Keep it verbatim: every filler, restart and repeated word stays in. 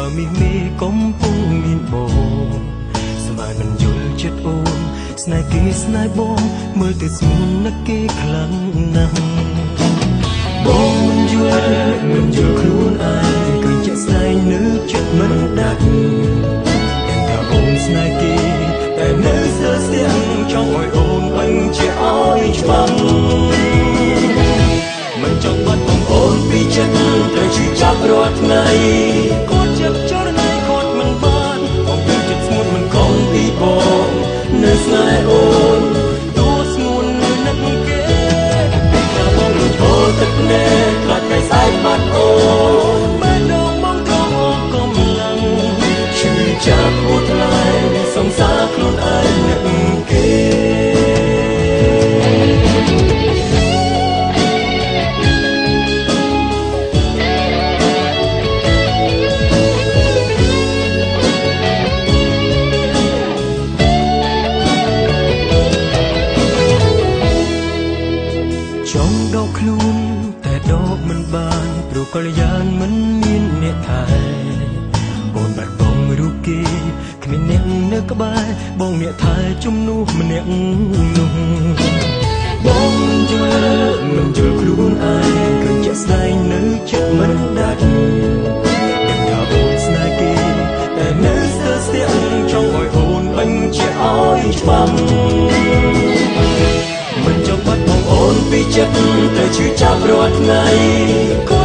មីមីកំពុងមានបងស្មានមិនយល់ចិត្តអូនស្នេហ៍គេស្នេហ៍បងមើលទៅស្ងួននឹកគេខ្លាំងណាស់បងមិនយល់មិនយល់ខ្លួនឯងឃើញចិត្តស្នេហ៍នៅចិត្តមិនដាច់តែថាអូនស្នេហ៍គេតែនៅស្ទើរស្ទាំងចង់ឲ្យអូនបញ្ជាក់ឲ្យច្បាស់មិនចង់បាត់បងអូនពីចិត្តត្រូវជឿចាប់រាល់ថ្ងៃគាត់ចាប់ចរណៃគាត់មិនបានបងទៅចិត្តស្ងួនមិនខំពីបងនៅស្នេហ៍អូនទោះស្ងួននៅនឹកគេតែបងលុយហូរទឹកភ្នែកខ្លាចថ្ងៃស្អែកបាត់អូនបែរដងមកត្រង់អស់កំឡាំងជឿចាប់អូនថ្លៃសង្សារខ្លួនឯងនឹកគេចង់ដកខ្លួនតែដកមិនបានព្រោះកល្យានមិនមានអ្នកថែអូនបាត់បង់រូបគេគ្មានអ្នកនៅក្បែរបងអ្នកថែជំនួសម្នាក់នោះបងមិនយល់មិនយល់ខ្លួនឯងឃើញជាក់ស្ដែងនៅចិត្តមិនដាច់តែថាអូនស្នេហ៍គេតែនៅស្ទើរស្ទាំងចង់ឲ្យអូនបញ្ជាក់ឲ្យច្បាស់មិនចង់បាត់បងអូនពីចិត្តត្រូវជឿចាប់រាល់ថ្ងៃ